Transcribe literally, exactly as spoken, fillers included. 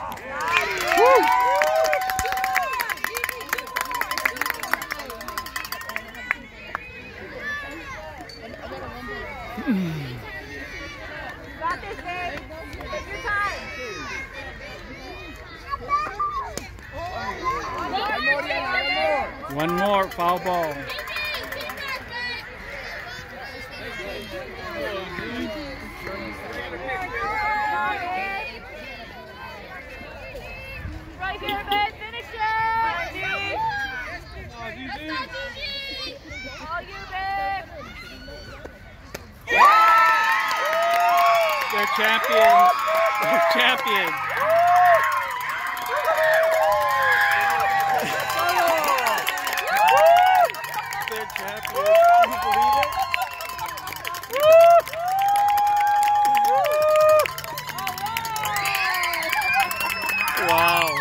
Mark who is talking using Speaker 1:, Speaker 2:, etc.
Speaker 1: Got this, babe. Take your time.
Speaker 2: One more foul ball.
Speaker 1: Right here, babe. Finish it. All you, babe.
Speaker 2: They're champions. They're champions. They're champions. Can you believe it? Wow.